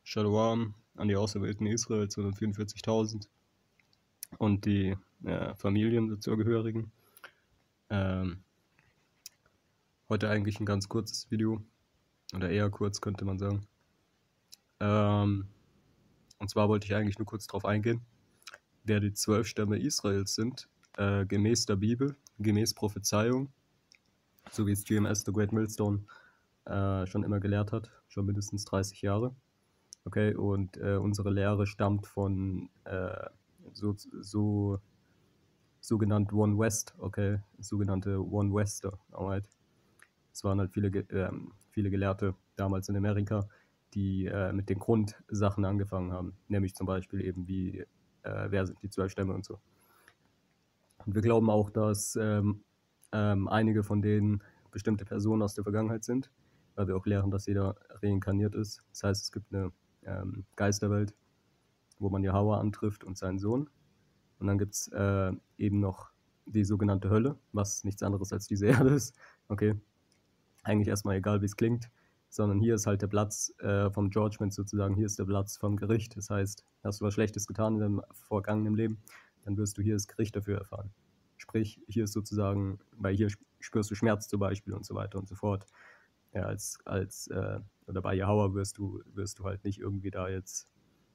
Shalom an die Auserwählten Israels, 144.000 und die Familien dazugehörigen. Heute eigentlich ein ganz kurzes Video, oder eher kurz, könnte man sagen. Und zwar wollte ich eigentlich nur kurz darauf eingehen, wer die 12 Stämme Israels sind, gemäß der Bibel, gemäß Prophezeiung, so wie es GMS, The Great Millstone, schon immer gelehrt hat, schon mindestens 30 Jahre. Okay, und unsere Lehre stammt von sogenannt One West, okay, sogenannte One Wester, alright. Es waren halt viele Gelehrte damals in Amerika, die mit den Grundsachen angefangen haben, nämlich zum Beispiel eben wie, wer sind die 12 Stämme und so. Und wir glauben auch, dass einige von denen bestimmte Personen aus der Vergangenheit sind, weil wir auch lehren, dass jeder reinkarniert ist. Das heißt, es gibt eine Geisterwelt, wo man Jahwe antrifft und seinen Sohn. Und dann gibt es eben noch die sogenannte Hölle, was nichts anderes als diese Erde ist. Okay, eigentlich erstmal egal, wie es klingt, sondern hier ist halt der Platz vom Judgment sozusagen, hier ist der Platz vom Gericht. Das heißt, hast du was Schlechtes getan in deinem vergangenen Leben, dann wirst du hier das Gericht dafür erfahren. Sprich, hier ist sozusagen, weil hier spürst du Schmerz zum Beispiel und so weiter und so fort. Ja, oder bei Jahwe wirst du halt nicht irgendwie da jetzt,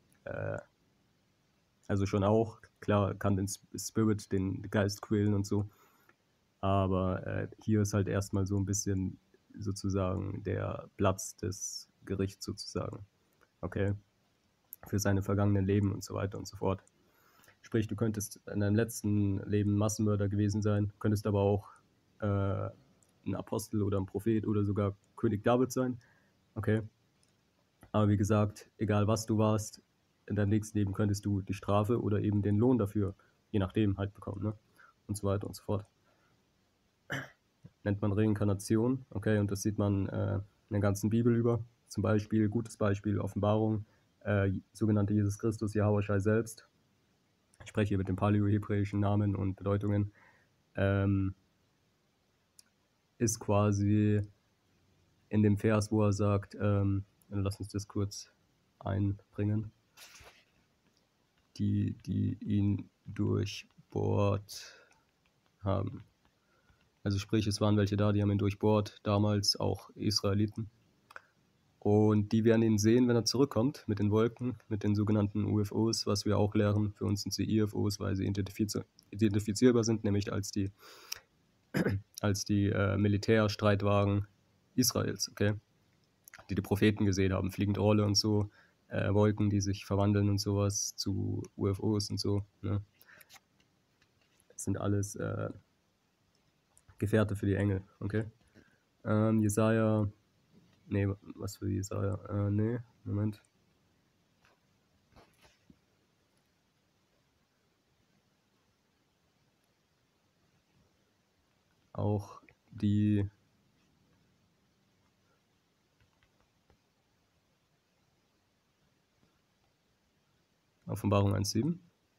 also schon auch, klar, kann den Spirit, den Geist quälen und so, aber hier ist halt erstmal so ein bisschen sozusagen der Platz des Gerichts sozusagen, okay, für seine vergangenen Leben und so weiter und so fort. Sprich, du könntest in deinem letzten Leben Massenmörder gewesen sein, könntest aber auch ein Apostel oder ein Prophet oder sogar König David sein, okay. Aber wie gesagt, egal was du warst, in deinem nächsten Leben könntest du die Strafe oder eben den Lohn dafür, je nachdem, halt bekommen, ne? Und so weiter und so fort. Nennt man Reinkarnation, okay, und das sieht man in der ganzen Bibel über. Zum Beispiel, gutes Beispiel, Offenbarung, sogenannte Jesus Christus, Yahweh Shai selbst. Ich spreche hier mit den paläo-hebräischen Namen und Bedeutungen. Ist quasi in dem Vers, wo er sagt, lass uns das kurz einbringen, die ihn durchbohrt haben. Also sprich, es waren welche da, die haben ihn durchbohrt, damals auch Israeliten. Und die werden ihn sehen, wenn er zurückkommt, mit den Wolken, mit den sogenannten UFOs, was wir auch lehren. Für uns sind sie IFOs, weil sie identifizierbar sind, nämlich als die Militärstreitwagen Israels, okay? Die Propheten gesehen haben, fliegende Rolle und so, Wolken, die sich verwandeln und sowas zu UFOs und so, ne? Das sind alles Gefährte für die Engel, okay? Jesaja, nee, was für Jesaja? Nee, Moment. Auch die Offenbarung 1,7.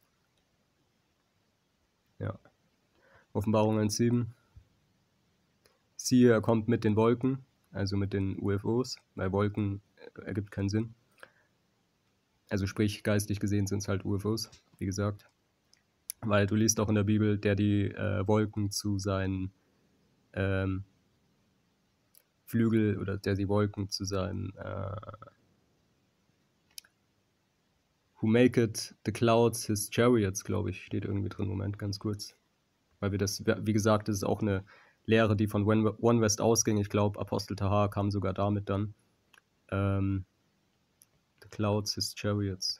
Ja. Offenbarung 1,7. Siehe, er kommt mit den Wolken, also mit den UFOs, weil Wolken ergibt keinen Sinn. Also sprich, geistig gesehen sind es halt UFOs, wie gesagt. Weil du liest auch in der Bibel, der die Wolken zu seinen Flügel oder der die Wolken zu seinen Who maketh the clouds his chariots, glaube ich, steht irgendwie drin. Moment, ganz kurz. Weil wir das, wie gesagt, das ist auch eine Lehre, die von One West ausging. Ich glaube, Apostel Tahar kam sogar damit dann. The clouds his chariots.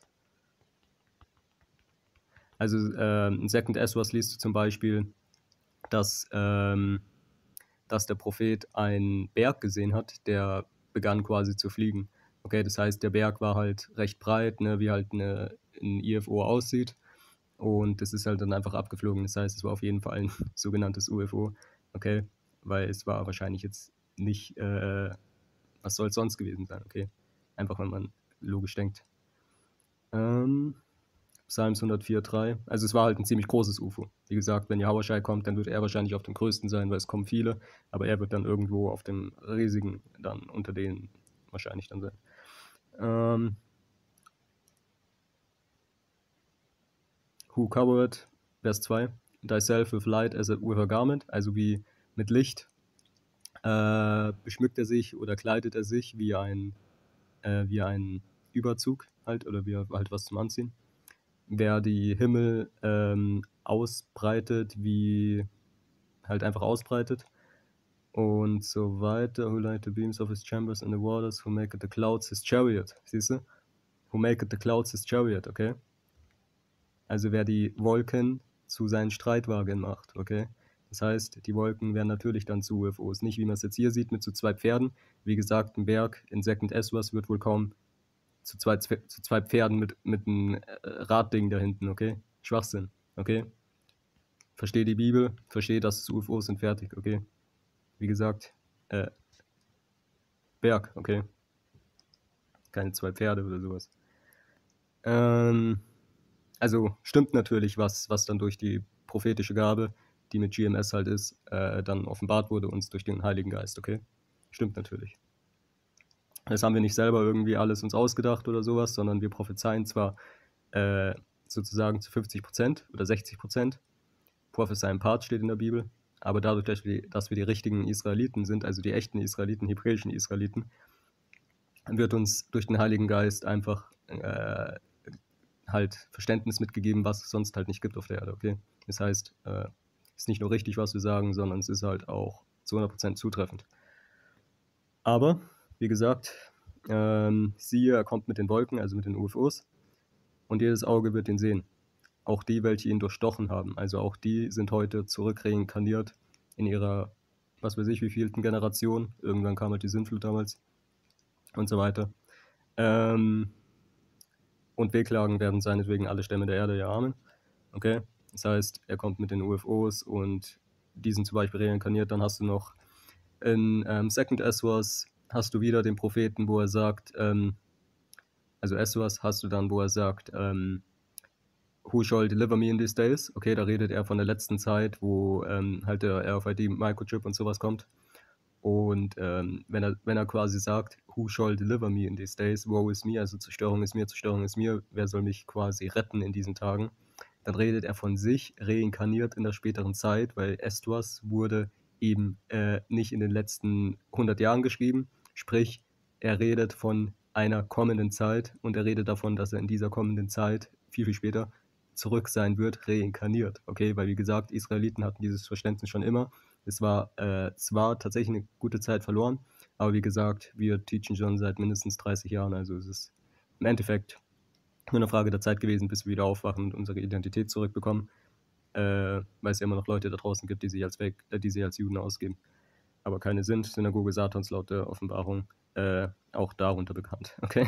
Also in Second Esdras liest du zum Beispiel, dass der Prophet einen Berg gesehen hat, der begann quasi zu fliegen. Okay, das heißt, der Berg war halt recht breit, ne, wie halt ein IFO aussieht. Und das ist halt dann einfach abgeflogen. Das heißt, es war auf jeden Fall ein sogenanntes UFO. Okay, weil es war wahrscheinlich jetzt nicht, was soll es sonst gewesen sein, okay? Einfach, wenn man logisch denkt. Psalms 104,3. Also es war halt ein ziemlich großes UFO. Wie gesagt, wenn Yahweh Shai kommt, dann wird er wahrscheinlich auf dem größten sein, weil es kommen viele, aber er wird dann irgendwo auf dem riesigen, dann unter denen wahrscheinlich dann sein. Who covered, Vers 2, thyself with light as with a garment, also wie mit Licht beschmückt er sich oder kleidet er sich wie ein Überzug halt oder wie halt was zum Anziehen. Wer die Himmel ausbreitet, wie halt einfach ausbreitet und so weiter. Who light the beams of his chambers in the waters, who maketh the clouds his chariot. Siehst du? Who maketh the clouds his chariot, okay? Also wer die Wolken zu seinen Streitwagen macht, okay? Das heißt, die Wolken werden natürlich dann zu UFOs. Nicht, wie man es jetzt hier sieht, mit so 2 Pferden. Wie gesagt, ein Berg in Second Eswers wird wohl kaum zu zwei Pferden mit einem Radding da hinten, okay? Schwachsinn, okay? Versteh die Bibel, versteh, dass es UFOs sind, fertig, okay? Wie gesagt, Berg, okay? Keine 2 Pferde oder sowas. Also stimmt natürlich, was dann durch die prophetische Gabe, die mit GMS halt ist, dann offenbart wurde uns durch den Heiligen Geist, okay? Stimmt natürlich. Das haben wir nicht selber irgendwie alles uns ausgedacht oder sowas, sondern wir prophezeien zwar sozusagen zu 50% oder 60%. Prophesy in Part steht in der Bibel, aber dadurch, dass wir die richtigen Israeliten sind, also die echten Israeliten, hebräischen Israeliten, wird uns durch den Heiligen Geist einfach halt Verständnis mitgegeben, was es sonst halt nicht gibt auf der Erde, okay? Das heißt, es ist nicht nur richtig, was wir sagen, sondern es ist halt auch zu 100% zutreffend. Aber, wie gesagt, siehe, er kommt mit den Wolken, also mit den UFOs, und jedes Auge wird ihn sehen. Auch die, welche ihn durchstochen haben. Also auch die sind heute zurückreinkarniert in ihrer, was weiß ich, wievielten Generation. Irgendwann kam halt die Sintflut damals und so weiter. Und wehklagen werden seinetwegen alle Stämme der Erde, ja Amen. Okay? Das heißt, er kommt mit den UFOs und die sind zum Beispiel reinkarniert. Dann hast du noch in Second Eswers hast du wieder den Propheten, wo er sagt, also Eswers hast du dann, wo er sagt, Who shall deliver me in these days? Okay, da redet er von der letzten Zeit, wo halt der RFID-Microchip und sowas kommt. Und wenn er quasi sagt, Who shall deliver me in these days? Woe is me, also Zerstörung ist mir, wer soll mich quasi retten in diesen Tagen? Dann redet er von sich, reinkarniert in der späteren Zeit, weil Esdras wurde eben nicht in den letzten 100 Jahren geschrieben. Sprich, er redet von einer kommenden Zeit und er redet davon, dass er in dieser kommenden Zeit, viel, viel später, zurück sein wird, reinkarniert. Okay, weil wie gesagt, Israeliten hatten dieses Verständnis schon immer. Es war zwar tatsächlich eine gute Zeit verloren, aber wie gesagt, wir teachen schon seit mindestens 30 Jahren, also es ist im Endeffekt nur eine Frage der Zeit gewesen, bis wir wieder aufwachen und unsere Identität zurückbekommen, weil es ja immer noch Leute da draußen gibt, die sich als Juden ausgeben, aber keine sind. Synagoge Satans laut der Offenbarung auch darunter bekannt. Okay?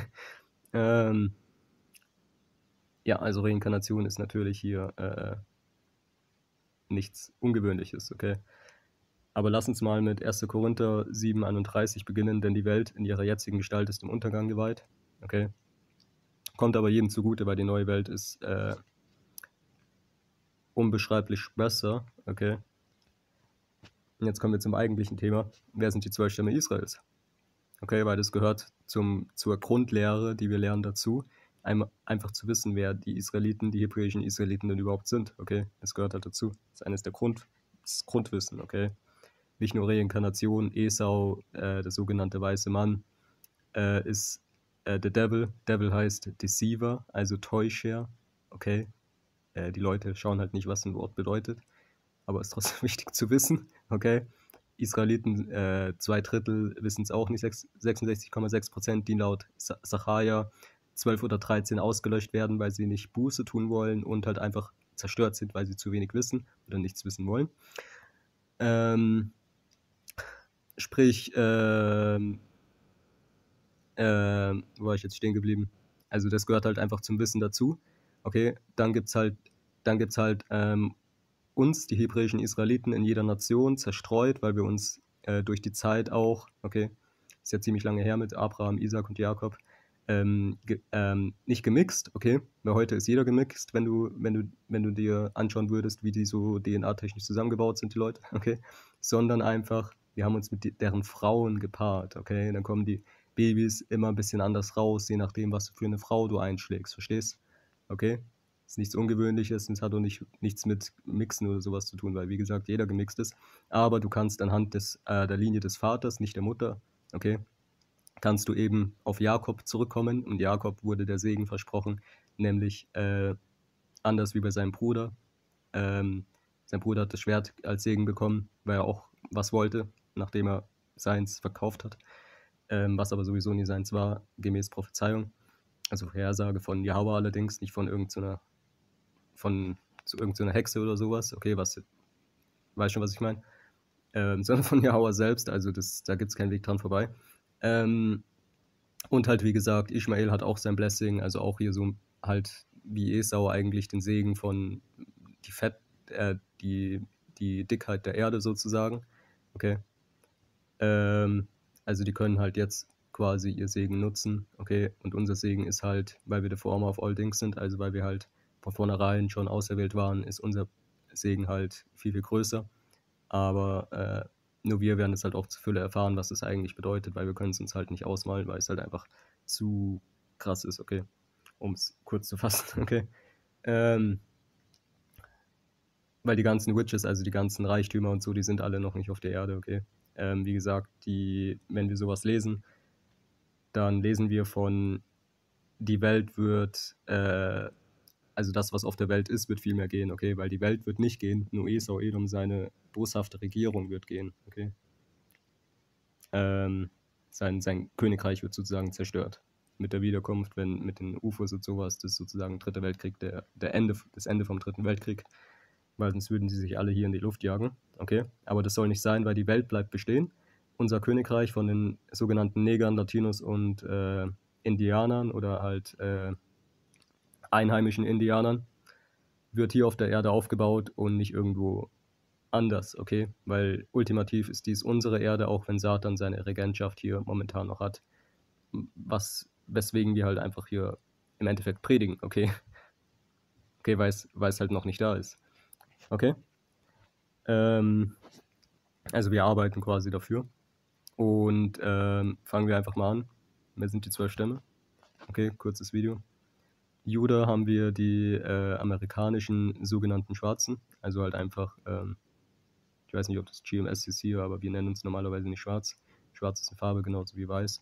Ja, also Reinkarnation ist natürlich hier nichts Ungewöhnliches, okay? Aber lass uns mal mit 1. Korinther 7,31 beginnen, denn die Welt in ihrer jetzigen Gestalt ist dem Untergang geweiht, okay? Kommt aber jedem zugute, weil die neue Welt ist unbeschreiblich besser, okay? Und jetzt kommen wir zum eigentlichen Thema. Wer sind die 12 Stämme Israels? Okay, weil das gehört zur Grundlehre, die wir lernen dazu, einfach zu wissen, wer die Israeliten, die hebräischen Israeliten denn überhaupt sind, okay? Das gehört halt dazu. Das ist eines der das Grundwissen, okay? Nicht nur Reinkarnation, Esau, der sogenannte weiße Mann, ist the Devil. Devil heißt Deceiver, also Täuscher, okay? Die Leute schauen halt nicht, was ein Wort bedeutet, aber es ist trotzdem wichtig zu wissen, okay? Israeliten, 2/3 wissen es auch nicht, 66,6%, die laut Sacharja 12 oder 13 ausgelöscht werden, weil sie nicht Buße tun wollen und halt einfach zerstört sind, weil sie zu wenig wissen oder nichts wissen wollen. Sprich, wo war ich jetzt stehen geblieben? Also das gehört halt einfach zum Wissen dazu. Okay, dann gibt's halt uns, die hebräischen Israeliten in jeder Nation zerstreut, weil wir uns durch die Zeit auch, okay, ist ja ziemlich lange her mit Abraham, Isaac und Jakob, nicht gemixt, okay, weil heute ist jeder gemixt, wenn du dir anschauen würdest, wie die so DNA-technisch zusammengebaut sind, die Leute, okay, sondern einfach, wir haben uns mit deren Frauen gepaart, okay, dann kommen die Babys immer ein bisschen anders raus, je nachdem, was für eine Frau du einschlägst, verstehst? Okay? Ist nichts Ungewöhnliches und es hat auch nichts mit Mixen oder sowas zu tun, weil wie gesagt, jeder gemixt ist. Aber du kannst anhand der Linie des Vaters, nicht der Mutter, okay, kannst du eben auf Jakob zurückkommen und Jakob wurde der Segen versprochen, nämlich anders wie bei seinem Bruder. Sein Bruder hat das Schwert als Segen bekommen, weil er auch was wollte, nachdem er seins verkauft hat, was aber sowieso nie seins war, gemäß Prophezeiung. Also Vorhersage von Jahwe allerdings, nicht von irgendeiner Hexe oder sowas, okay, weißt schon, was ich meine, sondern von Jahwe selbst, also da gibt es keinen Weg dran vorbei. Und halt, wie gesagt, Ishmael hat auch sein Blessing, also auch hier so halt wie Esau eigentlich den Segen von die Dickheit der Erde sozusagen. Okay. Also die können halt jetzt quasi ihr Segen nutzen, okay. Und unser Segen ist halt, weil wir the former of all things sind, also weil wir halt von vornherein schon auserwählt waren, ist unser Segen halt viel, viel größer. Aber nur wir werden es halt auch zur Fülle erfahren, was es eigentlich bedeutet, weil wir können es uns halt nicht ausmalen, weil es halt einfach zu krass ist, okay. Um es kurz zu fassen, okay. Weil die ganzen Witches, also die ganzen Reichtümer und so, die sind alle noch nicht auf der Erde, okay. Wie gesagt, wenn wir sowas lesen, dann lesen wir von, die Welt wird, also das, was auf der Welt ist, wird viel mehr gehen, okay, weil die Welt wird nicht gehen, nur Esau, Edom, seine boshafte Regierung wird gehen, okay. Sein Königreich wird sozusagen zerstört. Mit der Wiederkunft, mit den UFOs und sowas, das ist sozusagen Dritter Weltkrieg, das Ende vom Dritten Weltkrieg, weil sonst würden sie sich alle hier in die Luft jagen, okay. Aber das soll nicht sein, weil die Welt bleibt bestehen. Unser Königreich von den sogenannten Negern, Latinos und Indianern oder halt einheimischen Indianern wird hier auf der Erde aufgebaut und nicht irgendwo anders, okay? Weil ultimativ ist dies unsere Erde, auch wenn Satan seine Regentschaft hier momentan noch hat. Weswegen wir halt einfach hier im Endeffekt predigen, okay? Okay, weil es halt noch nicht da ist. Okay? Also wir arbeiten quasi dafür. Und fangen wir einfach mal an. Wer sind die 12 Stämme? Okay, kurzes Video. Juda haben wir die amerikanischen sogenannten Schwarzen. Also halt einfach, ich weiß nicht, ob das GMS ist hier, aber wir nennen uns normalerweise nicht schwarz. Schwarz ist eine Farbe, genauso wie weiß.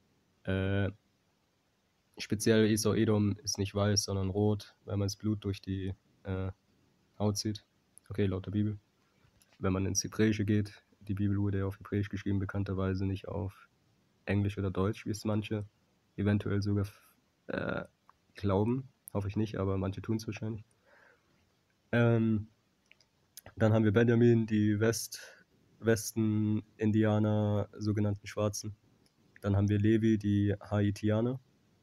Speziell Esau Edom ist nicht weiß, sondern rot, weil man das Blut durch die Haut zieht. Okay, laut der Bibel. Wenn man ins Hebräische geht, die Bibel wurde ja auf Hebräisch geschrieben, bekannterweise nicht auf Englisch oder Deutsch, wie es manche eventuell sogar glauben. Hoffe ich nicht, aber manche tun es wahrscheinlich. Dann haben wir Benjamin, die Westen-Indianer, sogenannten Schwarzen. Dann haben wir Levi, die Haitianer.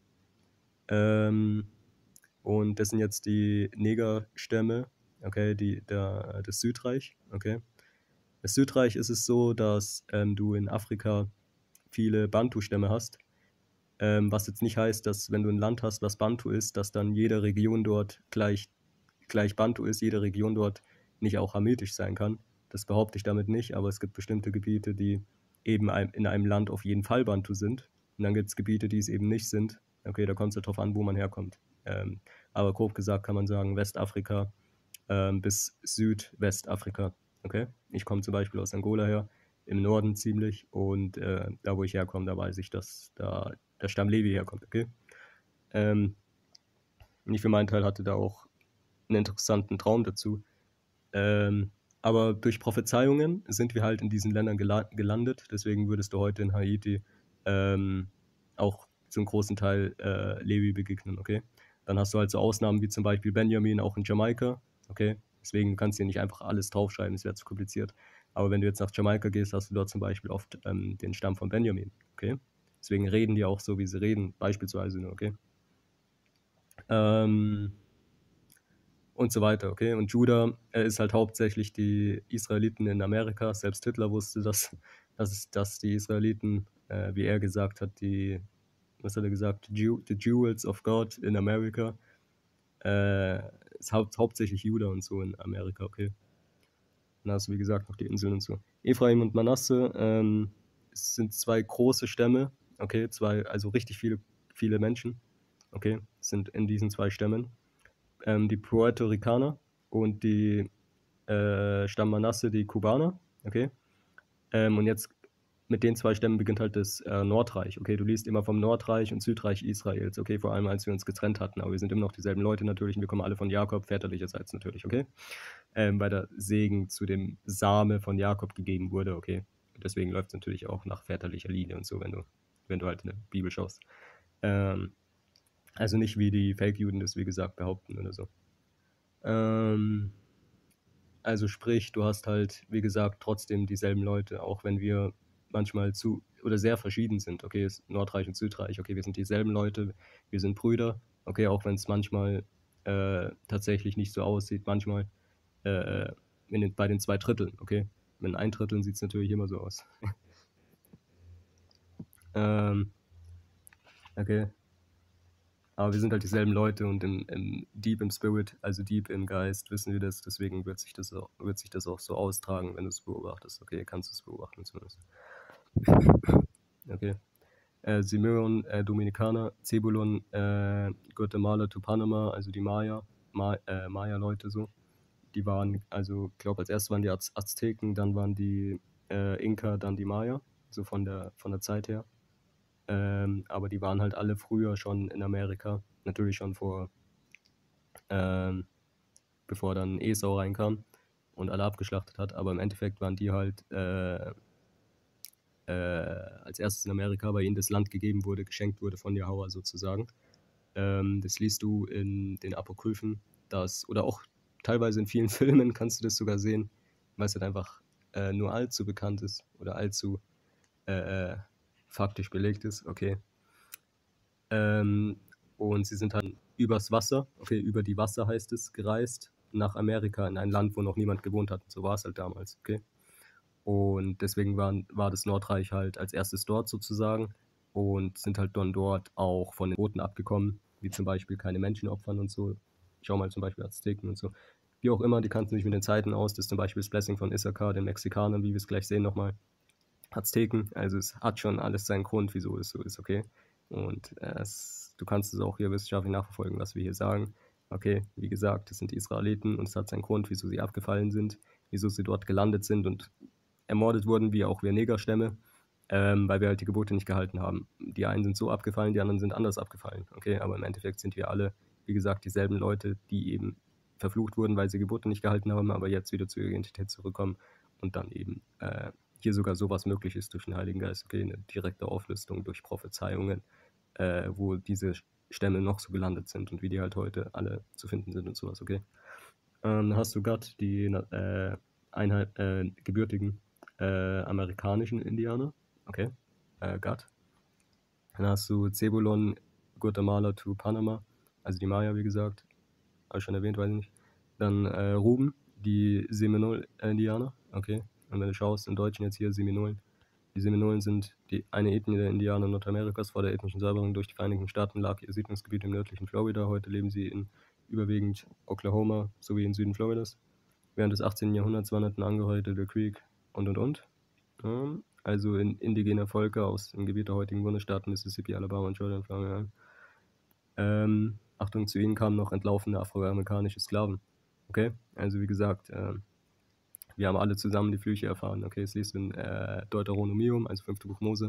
Und das sind jetzt die Negerstämme, okay, das Südreich, okay. Das Südreich ist es so, dass du in Afrika viele Bantu-Stämme hast, was jetzt nicht heißt, dass wenn du ein Land hast, was Bantu ist, dass dann jede Region dort gleich Bantu ist, jede Region dort nicht auch hamitisch sein kann. Das behaupte ich damit nicht, aber es gibt bestimmte Gebiete, die eben in einem Land auf jeden Fall Bantu sind. Und dann gibt es Gebiete, die es eben nicht sind. Okay, da kommt es halt drauf an, wo man herkommt. Aber grob gesagt kann man sagen Westafrika bis Südwestafrika. Okay, ich komme zum Beispiel aus Angola her, im Norden ziemlich, und da, wo ich herkomme, da weiß ich, dass da der Stamm Levi herkommt. Okay, und ich für meinen Teil hatte da auch einen interessanten Traum dazu. Aber durch Prophezeiungen sind wir halt in diesen Ländern gelandet. Deswegen würdest du heute in Haiti auch zum großen Teil Levi begegnen, okay? Dann hast du halt so Ausnahmen wie zum Beispiel Benjamin, auch in Jamaika, okay? Deswegen kannst du hier nicht einfach alles draufschreiben, es wäre zu kompliziert. Aber wenn du jetzt nach Jamaika gehst, hast du dort zum Beispiel oft den Stamm von Benjamin, okay? Deswegen reden die auch so, wie sie reden, beispielsweise nur, okay? Und so weiter, okay? Und Judah ist halt hauptsächlich die Israeliten in Amerika. Selbst Hitler wusste, dass die Israeliten, wie er gesagt hat, was hat er gesagt? The Jewels of God in America. Ist hauptsächlich Judah und so in Amerika, okay? Dann hast du, wie gesagt, noch die Inseln und so. Ephraim und Manasse es sind zwei große Stämme, okay? Also richtig viele Menschen, okay? Sind in diesen zwei Stämmen. die Puerto Ricaner und die Stammanasse, die Kubaner, okay? Und jetzt mit den zwei Stämmen beginnt halt das Nordreich, okay? Du liest immer vom Nordreich und Südreich Israels, okay? Vor allem, als wir uns getrennt hatten, aber wir sind immer noch dieselben Leute natürlich und wir kommen alle von Jakob, väterlicherseits natürlich, okay? Weil der Segen zu dem Same von Jakob gegeben wurde, okay? Deswegen läuft es natürlich auch nach väterlicher Linie und so, wenn du halt in der Bibel schaust. Also nicht wie die Fake-Juden das, wie gesagt, behaupten oder so. Also sprich, du hast halt, wie gesagt, trotzdem dieselben Leute, auch wenn wir manchmal zu oder sehr verschieden sind. Okay, es ist Nordreich und Südreich, okay, wir sind dieselben Leute, wir sind Brüder, okay, auch wenn es manchmal tatsächlich nicht so aussieht, manchmal bei den 2 Dritteln, okay. Mit 1 Drittel sieht es natürlich immer so aus. Okay. Aber wir sind halt dieselben Leute und deep im Spirit, also deep im Geist, wissen wir das. Deswegen wird sich das auch so austragen, wenn du es beobachtest. Okay, kannst du es beobachten zumindest. Okay. Simeon, Dominikaner, Zebulon, Guatemala to Panama, also die Maya-Leute so. Die waren, also ich glaube, als erstes waren die Azteken, dann waren die Inka, dann die Maya, so von der Zeit her. Aber die waren halt alle früher schon in Amerika, natürlich schon bevor dann Esau reinkam und alle abgeschlachtet hat, aber im Endeffekt waren die halt als erstes in Amerika, weil ihnen das Land gegeben wurde, geschenkt wurde von Jahwe sozusagen. Das liest du in den Apokryphen, oder auch teilweise in vielen Filmen kannst du das sogar sehen, weil es halt einfach nur allzu bekannt ist oder allzu faktisch belegt ist, okay. Und sie sind dann übers Wasser, okay, über die Wasser heißt es, gereist nach Amerika, in ein Land, wo noch niemand gewohnt hat. So war es halt damals, okay. Und deswegen war das Nordreich halt als erstes dort sozusagen und sind halt dann dort auch von den Roten abgekommen, wie zum Beispiel keine Menschen opfern und so. Schau mal zum Beispiel Azteken und so. Wie auch immer, die kannten sich mit den Zeiten aus. Das ist zum Beispiel das Blessing von Issachar, den Mexikanern, wie wir es gleich sehen nochmal. Azteken, also es hat schon alles seinen Grund, wieso es so ist, okay? Und du kannst es auch hier wissenschaftlich nachverfolgen, was wir hier sagen. Okay, wie gesagt, das sind die Israeliten und es hat seinen Grund, wieso sie abgefallen sind, wieso sie dort gelandet sind und ermordet wurden, wie auch wir Negerstämme, weil wir halt die Gebote nicht gehalten haben. Die einen sind so abgefallen, die anderen sind anders abgefallen, okay? Aber im Endeffekt sind wir alle, wie gesagt, dieselben Leute, die eben verflucht wurden, weil sie Gebote nicht gehalten haben, aber jetzt wieder zur Identität zurückkommen und dann eben hier sogar sowas möglich ist durch den Heiligen Geist, okay, eine direkte Auflistung durch Prophezeiungen, wo diese Stämme noch so gelandet sind und wie die halt heute alle zu finden sind und sowas, okay. Dann hast du Gad, die gebürtigen amerikanischen Indianer, okay, Gad. Dann hast du Zebulon, Guatemala to Panama, also die Maya, wie gesagt, habe ich schon erwähnt, weiß ich nicht. Dann Ruben, die Seminole-Indianer, okay. Und wenn du schaust, im Deutschen jetzt hier Seminolen. Die Seminolen sind eine Ethnie der Indianer Nordamerikas. Vor der ethnischen Säuberung durch die Vereinigten Staaten lag ihr Siedlungsgebiet im nördlichen Florida. Heute leben sie in überwiegend Oklahoma sowie im Süden Floridas. Während des 18. Jahrhunderts wanderten Angehörige der Creek und. Also indigene Völker aus dem Gebiet der heutigen Bundesstaaten Mississippi, Alabama und Georgia. Achtung, zu ihnen kamen noch entlaufene afroamerikanische Sklaven. Okay, also wie gesagt, wir haben alle zusammen die Flüche erfahren. Okay, es liest in Deuteronomium, also 5. Buch Mose,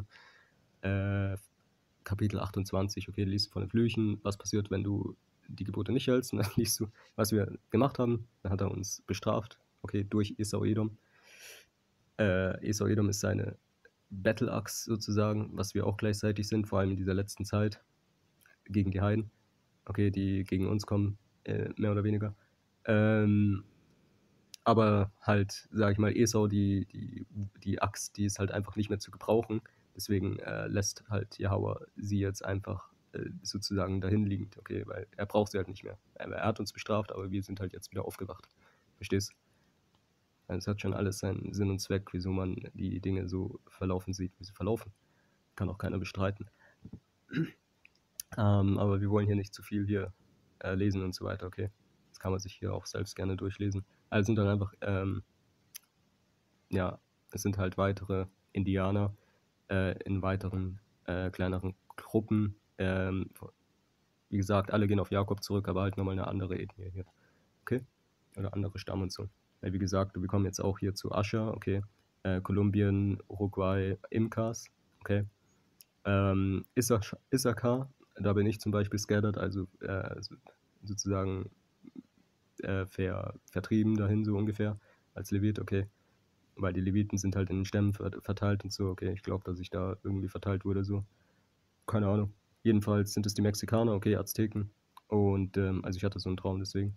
Kapitel 28. Okay, liest von den Flüchen, was passiert, wenn du die Gebote nicht hältst. Und dann liest du, was wir gemacht haben. Dann hat er uns bestraft, okay, durch Esau-Edom. Esau-Edom ist seine Battle-Axe sozusagen, was wir auch gleichzeitig sind, vor allem in dieser letzten Zeit gegen die Heiden. Okay, die gegen uns kommen, mehr oder weniger. Aber halt, sag ich mal, Esau, die Axt, die ist halt einfach nicht mehr zu gebrauchen. Deswegen lässt halt Jahwe sie jetzt einfach sozusagen dahin liegend, okay, weil er braucht sie halt nicht mehr. Er hat uns bestraft, aber wir sind halt jetzt wieder aufgewacht. Verstehst? Also es hat schon alles seinen Sinn und Zweck, wieso man die Dinge so verlaufen sieht, wie sie verlaufen. Kann auch keiner bestreiten. Aber wir wollen hier nicht zu viel hier lesen und so weiter, okay. Das kann man sich hier auch selbst gerne durchlesen. Also sind dann einfach, ja, es sind halt weitere Indianer in weiteren kleineren Gruppen Wie gesagt, alle gehen auf Jakob zurück, aber halt nochmal eine andere Ethnie hier. Okay? Oder andere Stamm und so. Weil wie gesagt, wir kommen jetzt auch hier zu Ascher, okay? Kolumbien, Uruguay, Imkas, okay? Issachar, da bin ich zum Beispiel scattered, also sozusagen vertrieben dahin so ungefähr, als Levit, okay. Weil die Leviten sind halt in den Stämmen verteilt und so, okay. Ich glaube, dass ich da irgendwie verteilt wurde, so. Keine Ahnung. Jedenfalls sind es die Mexikaner, okay, Azteken. Und also ich hatte so einen Traum deswegen.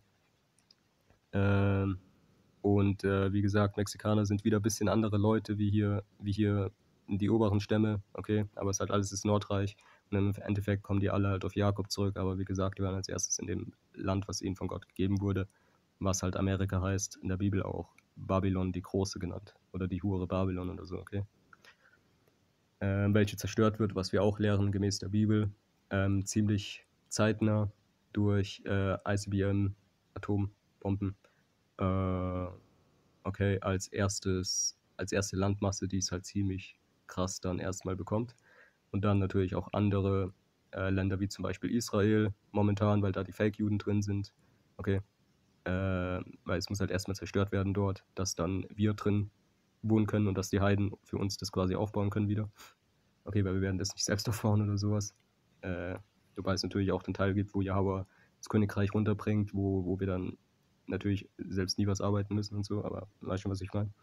Und wie gesagt, Mexikaner sind wieder ein bisschen andere Leute wie hier die oberen Stämme, okay, aber es ist halt alles das Nordreich. Und im Endeffekt kommen die alle halt auf Jakob zurück, aber wie gesagt, die waren als erstes in dem Land, was ihnen von Gott gegeben wurde, was halt Amerika heißt, in der Bibel auch Babylon die Große genannt oder die Hure Babylon oder so, okay. Welche zerstört wird, was wir auch lehren gemäß der Bibel, ziemlich zeitnah durch ICBM-Atombomben. Okay, als erste Landmasse, die es halt ziemlich krass dann erstmal bekommt. Und dann natürlich auch andere Länder wie zum Beispiel Israel momentan, weil da die Fake-Juden drin sind. Okay, weil es muss halt erstmal zerstört werden dort, dass dann wir drin wohnen können und dass die Heiden für uns das quasi aufbauen können wieder. Okay, weil wir werden das nicht selbst aufbauen oder sowas. Wobei es natürlich auch den Teil gibt, wo Jahwe das Königreich runterbringt, wo wir dann natürlich selbst nie was arbeiten müssen und so, aber weißt schon, was ich meine.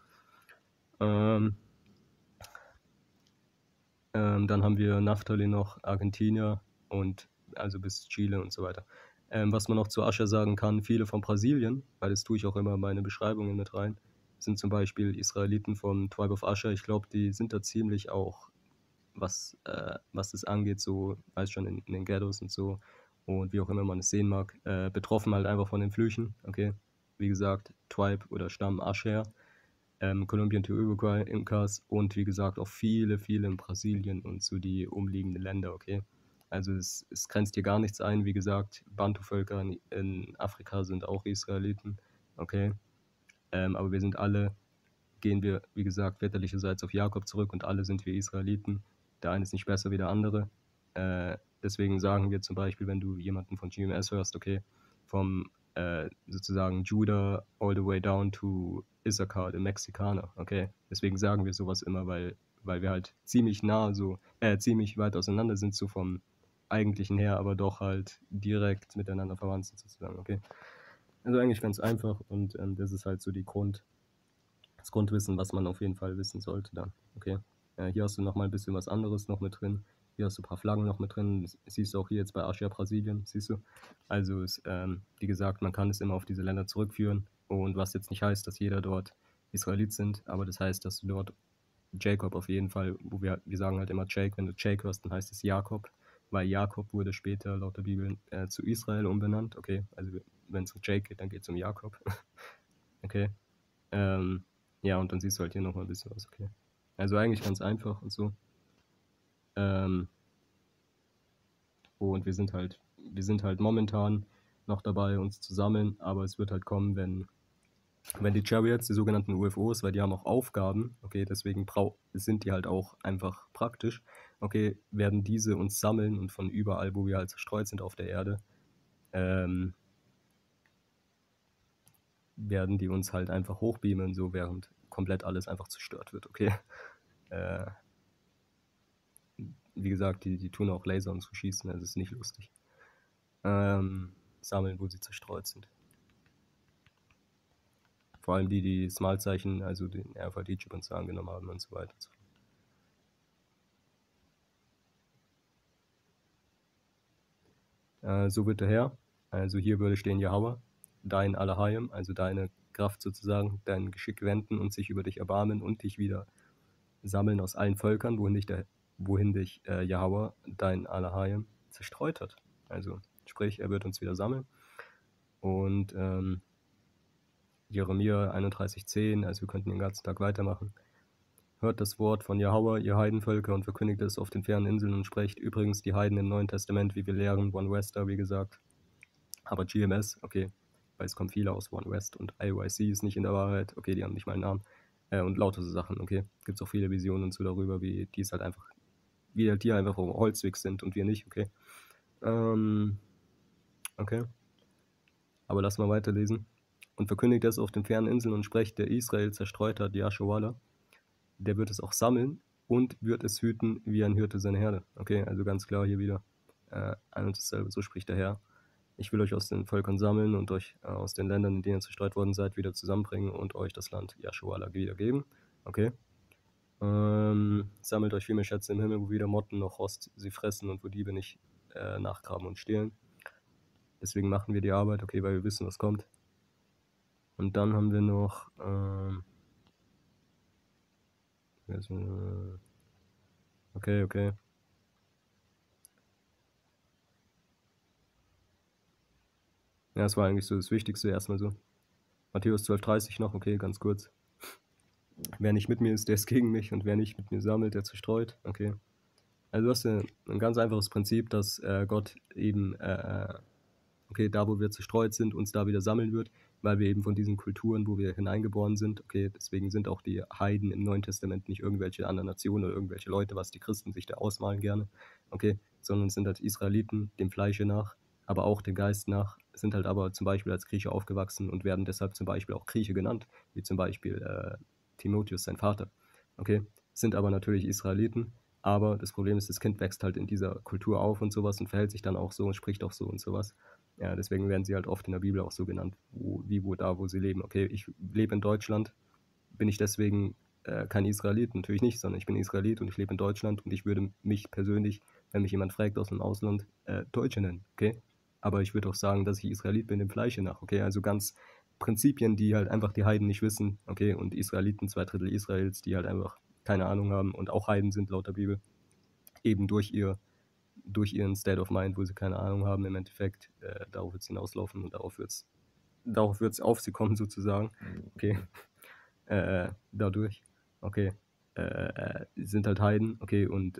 Dann haben wir Naphtali noch, Argentinier und also bis Chile und so weiter. Was man noch zu Ascher sagen kann, viele von Brasilien, weil das tue ich auch immer in meine Beschreibungen mit rein, sind zum Beispiel Israeliten vom Tribe of Asher. Ich glaube, die sind da ziemlich auch, was das angeht, so, weiß schon, in den Ghettos und so und wie auch immer man es sehen mag, betroffen halt einfach von den Flüchen, okay. Wie gesagt, Tribe oder Stamm Asher, Kolumbien to Uruguay, Imkas und wie gesagt auch viele in Brasilien und so die umliegenden Länder, okay. Also es grenzt hier gar nichts ein, wie gesagt, Bantu-Völker in Afrika sind auch Israeliten, okay. Aber wir sind alle, gehen wir, wie gesagt, väterlicherseits auf Jakob zurück und alle sind wir Israeliten. Der eine ist nicht besser wie der andere. Deswegen sagen wir zum Beispiel, wenn du jemanden von GMS hörst, okay, vom sozusagen Judah all the way down to Issachar, der Mexikaner, okay. Deswegen sagen wir sowas immer, weil wir halt ziemlich nah, so, ziemlich weit auseinander sind, so vom eigentlichen her, aber doch halt direkt miteinander verwandt sind, sozusagen, okay. Also eigentlich ganz einfach und das ist halt so das Grundwissen, was man auf jeden Fall wissen sollte dann, okay. Hier hast du nochmal ein bisschen was anderes noch mit drin. Hier hast du ein paar Flaggen noch mit drin. Das siehst du auch hier jetzt bei Aschia Brasilien, siehst du. Also ist, wie gesagt, man kann es immer auf diese Länder zurückführen. Und was jetzt nicht heißt, dass jeder dort Israelit sind, aber das heißt, dass du dort Jacob auf jeden Fall, wo wir sagen halt immer Jake, wenn du Jake hörst, dann heißt es Jakob, weil Jakob wurde später laut der Bibel zu Israel umbenannt. Okay, also wenn es um Jake geht, dann geht es um Jakob. Okay. Ja, und dann siehst du halt hier nochmal ein bisschen was, okay. Also eigentlich ganz einfach und so. Und wir sind halt momentan noch dabei, uns zu sammeln, aber es wird halt kommen, wenn die Chariots, die sogenannten UFOs, weil die haben auch Aufgaben, okay, deswegen sind die halt auch einfach praktisch, okay, werden diese uns sammeln und von überall, wo wir halt zerstreut sind auf der Erde, werden die uns halt einfach hochbeamen, so während komplett alles einfach zerstört wird, okay. Wie gesagt, die tun auch Laser und so schießen, also ist nicht lustig. Sammeln, wo sie zerstreut sind. Vor allem die Small-Zeichen, also den RFID-Chip und so angenommen haben und so weiter. So wird der Herr, also hier würde stehen Jahwe, dein Allerheim, also deine Kraft sozusagen, dein Geschick wenden und sich über dich erbarmen und dich wieder sammeln aus allen Völkern, wohin dich Jahwe, dein Allerheim, zerstreut hat. Also sprich, er wird uns wieder sammeln. Und Jeremia 31,10, also wir könnten den ganzen Tag weitermachen. Hört das Wort von Jahwe, ihr Heidenvölker, und verkündigt es auf den fernen Inseln und sprecht übrigens die Heiden im Neuen Testament, wie wir lehren, One Wester, wie gesagt. Aber GMS, okay, weil es kommen viele aus One West und IYC ist nicht in der Wahrheit, okay, die haben nicht mal einen Namen. Und lauter so Sachen, okay. Gibt es auch viele Visionen und so darüber, wie die es halt einfach, wie halt die einfach Holzwig sind und wir nicht, okay. Okay, aber lass mal weiterlesen. Und verkündigt es auf den fernen Inseln und sprecht, der Israel zerstreut hat, Yashuala, der wird es auch sammeln und wird es hüten, wie ein Hirte seine Herde. Okay, also ganz klar hier wieder ein und dasselbe, so spricht der Herr. Ich will euch aus den Völkern sammeln und euch aus den Ländern, in denen ihr zerstreut worden seid, wieder zusammenbringen und euch das Land Yashuala wiedergeben. Okay. Sammelt euch viel mehr Schätze im Himmel, wo weder Motten noch Rost sie fressen und wo Diebe nicht nachgraben und stehlen. Deswegen machen wir die Arbeit, okay, weil wir wissen, was kommt. Und dann haben wir noch okay. Ja, das war eigentlich so das Wichtigste erstmal so. Matthäus 12,30 noch, okay, ganz kurz. Wer nicht mit mir ist, der ist gegen mich, und wer nicht mit mir sammelt, der zerstreut. Okay. Also das ist ein ganz einfaches Prinzip, dass Gott eben, okay, da wo wir zerstreut sind, uns da wieder sammeln wird, weil wir eben von diesen Kulturen, wo wir hineingeboren sind, okay, deswegen sind auch die Heiden im Neuen Testament nicht irgendwelche anderen Nationen oder irgendwelche Leute, was die Christen sich da ausmalen gerne, okay, sondern es sind halt Israeliten, dem Fleische nach, aber auch dem Geist nach, sind halt aber zum Beispiel als Grieche aufgewachsen und werden deshalb zum Beispiel auch Grieche genannt, wie zum Beispiel Timotheus, sein Vater, okay, sind aber natürlich Israeliten, aber das Problem ist, das Kind wächst halt in dieser Kultur auf und sowas und verhält sich dann auch so und spricht auch so und sowas. Ja, deswegen werden sie halt oft in der Bibel auch so genannt, wo sie leben. Okay, ich lebe in Deutschland, bin ich deswegen kein Israelit? Natürlich nicht, sondern ich bin Israelit und ich lebe in Deutschland und ich würde mich persönlich, wenn mich jemand fragt aus dem Ausland, Deutsche nennen, okay? Aber ich würde auch sagen, dass ich Israelit bin dem Fleische nach, okay? Also ganz Prinzipien, die halt einfach die Heiden nicht wissen, okay? Und Israeliten, 2/3 Israels, die halt einfach keine Ahnung haben und auch Heiden sind laut der Bibel, eben durch ihren State of Mind, wo sie keine Ahnung haben, im Endeffekt, darauf wird es hinauslaufen und darauf wird es auf sie kommen sozusagen, okay, dadurch, okay, sind halt Heiden, okay, und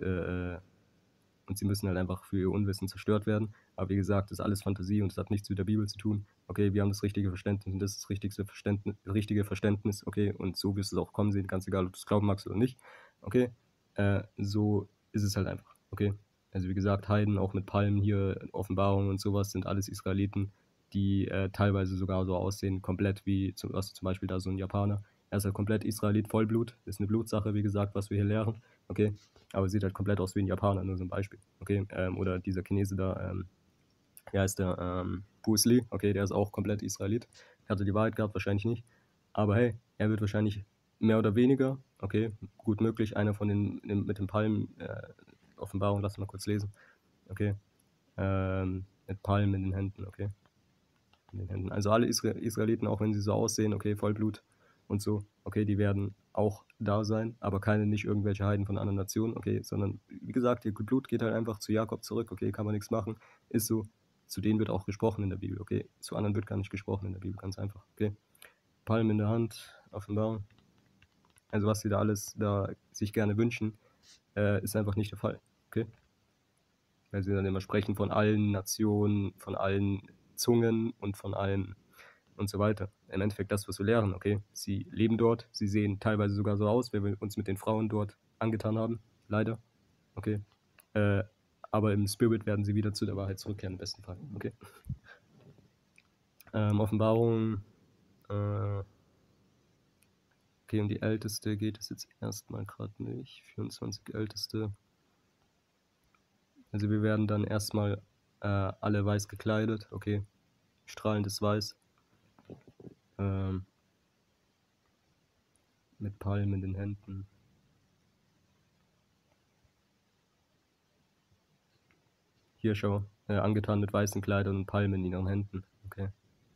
sie müssen halt einfach für ihr Unwissen zerstört werden, aber wie gesagt, das ist alles Fantasie und es hat nichts mit der Bibel zu tun, okay, wir haben das richtige Verständnis und das ist das richtige Verständnis, okay, und so wirst du es auch kommen sehen, ganz egal, ob du es glauben magst oder nicht, okay, so ist es halt einfach, okay. Also wie gesagt, Heiden, auch mit Palmen hier, Offenbarungen und sowas, sind alles Israeliten, die teilweise sogar so aussehen, komplett wie zum Beispiel da so ein Japaner. Er ist halt komplett Israelit, Vollblut, ist eine Blutsache, wie gesagt, was wir hier lehren, okay. Aber sieht halt komplett aus wie ein Japaner, nur so ein Beispiel, okay. Oder dieser Chinese da, wie heißt der, Bruce Lee, okay, der ist auch komplett Israelit. Hatte die Wahrheit gehabt, wahrscheinlich nicht. Aber hey, er wird wahrscheinlich mehr oder weniger, okay, gut möglich, einer von den mit den Palmen, Offenbarung, lass mal kurz lesen. Okay. Mit Palmen in den Händen, okay. In den Händen. Also alle Israeliten, auch wenn sie so aussehen, okay, Vollblut und so, okay, die werden auch da sein, aber nicht irgendwelche Heiden von anderen Nationen, okay, sondern wie gesagt, ihr Blut geht halt einfach zu Jakob zurück, okay, kann man nichts machen, ist so. Zu denen wird auch gesprochen in der Bibel, okay. Zu anderen wird gar nicht gesprochen in der Bibel, ganz einfach, okay. Palmen in der Hand, Offenbarung. Also was sie da alles da sich gerne wünschen, ist einfach nicht der Fall, okay. Weil sie dann immer sprechen von allen Nationen, von allen Zungen und von allen und so weiter. Im Endeffekt das, was wir lernen, okay? Sie leben dort, sie sehen teilweise sogar so aus, wenn wir uns mit den Frauen dort angetan haben, leider, okay? Aber im Spirit werden sie wieder zu der Wahrheit zurückkehren, im besten Fall, okay? Offenbarung, okay, um die Älteste geht es jetzt erstmal gerade nicht, 24 Älteste. Also wir werden dann erstmal alle weiß gekleidet, okay, strahlendes Weiß, mit Palmen in den Händen. Hier schau, angetan mit weißen Kleidern und Palmen in ihren Händen, okay.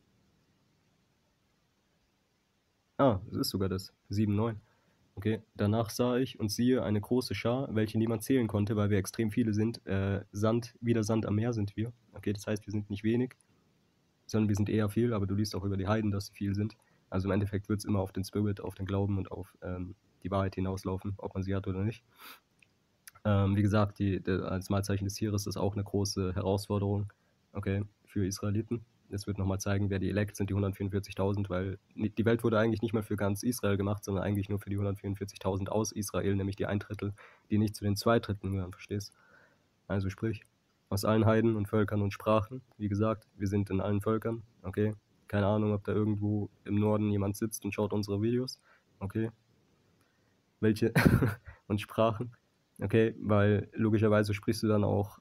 Ah, es ist sogar das, 7,9. Okay, danach sah ich und siehe eine große Schar, welche niemand zählen konnte, weil wir extrem viele sind. Sand, wie der Sand am Meer sind wir. Okay, das heißt, wir sind nicht wenig, sondern wir sind eher viel, aber du liest auch über die Heiden, dass sie viel sind. Also im Endeffekt wird es immer auf den Spirit, auf den Glauben und auf die Wahrheit hinauslaufen, ob man sie hat oder nicht. Wie gesagt, als Malzeichen des Tieres ist auch eine große Herausforderung, okay, für Israeliten. Es wird nochmal zeigen, wer die Elect sind, die 144.000, weil die Welt wurde eigentlich nicht mal für ganz Israel gemacht, sondern eigentlich nur für die 144.000 aus Israel, nämlich die 1/3, die nicht zu den 2/3 gehören, verstehst? Also sprich, aus allen Heiden und Völkern und Sprachen. Wie gesagt, wir sind in allen Völkern, okay? Keine Ahnung, ob da irgendwo im Norden jemand sitzt und schaut unsere Videos, okay? Welche und Sprachen, okay? Weil logischerweise sprichst du dann auch,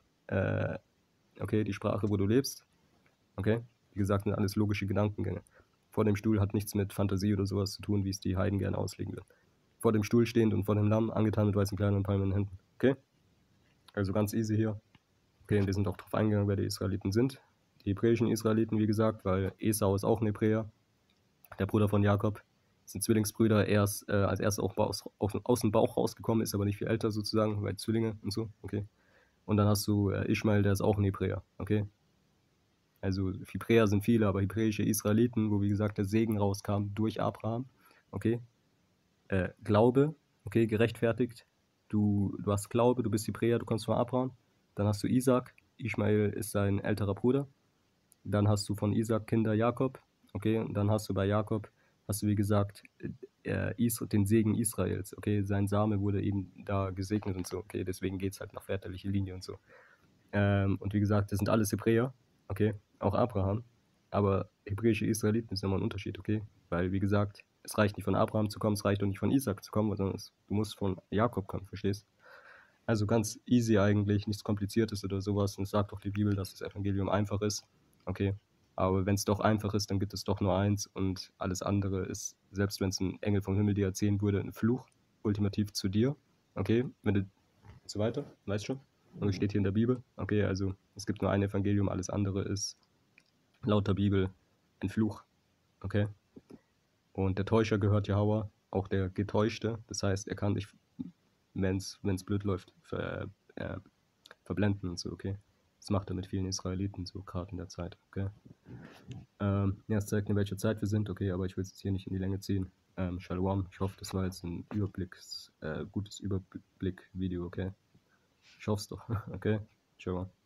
okay, die Sprache, wo du lebst, okay? Wie gesagt, sind alles logische Gedankengänge. Vor dem Stuhl hat nichts mit Fantasie oder sowas zu tun, wie es die Heiden gerne auslegen würden. Vor dem Stuhl stehend und vor dem Lamm, angetan mit weißen Kleidern und Palmen in den Händen, okay? Also ganz easy hier. Okay, und wir sind auch darauf eingegangen, wer die Israeliten sind. Die hebräischen Israeliten, wie gesagt, weil Esau ist auch ein Hebräer, der Bruder von Jakob. Das sind Zwillingsbrüder. Er ist als erstes auch aus dem Bauch rausgekommen, ist aber nicht viel älter sozusagen, weil Zwillinge und so, okay. Und dann hast du Ishmael, der ist auch ein Hebräer, okay. Also Hebräer sind viele, aber hebräische Israeliten, wo wie gesagt der Segen rauskam durch Abraham, okay. Glaube, okay, gerechtfertigt. Du hast Glaube, du bist Hebräer, du kommst von Abraham. Dann hast du Isaac, Ishmael ist sein älterer Bruder. Dann hast du von Isaac Kinder Jakob, okay, und dann hast du bei Jakob, hast du wie gesagt den Segen Israels, okay, sein Same wurde eben da gesegnet und so, okay, deswegen geht es halt nach väterlicher Linie und so. Und wie gesagt, das sind alles Hebräer, okay, auch Abraham, aber hebräische Israeliten ist nochmal ein Unterschied, okay, weil wie gesagt, es reicht nicht von Abraham zu kommen, es reicht auch nicht von Isaac zu kommen, sondern du musst von Jakob kommen, verstehst? Also ganz easy eigentlich, nichts Kompliziertes oder sowas. Und es sagt auch die Bibel, dass das Evangelium einfach ist. Okay. Aber wenn es doch einfach ist, dann gibt es doch nur eins und alles andere ist, selbst wenn es ein Engel vom Himmel dir erzählen würde, ein Fluch, ultimativ zu dir. Okay, wenn du und so weiter, weißt schon. Und es steht hier in der Bibel. Okay, also es gibt nur ein Evangelium, alles andere ist laut der Bibel ein Fluch. Okay. Und der Täuscher gehört Jahwe, auch der Getäuschte. Das heißt, er kann dich, wenn es blöd läuft, verblenden und so, okay. Das macht er mit vielen Israeliten so, gerade in der Zeit, okay. Ja, es zeigt, in welcher Zeit wir sind, okay, aber ich will es jetzt hier nicht in die Länge ziehen. Shalom, ich hoffe, das war jetzt ein gutes Überblick-Video, okay. Ich hoffe es doch, okay. Shalom.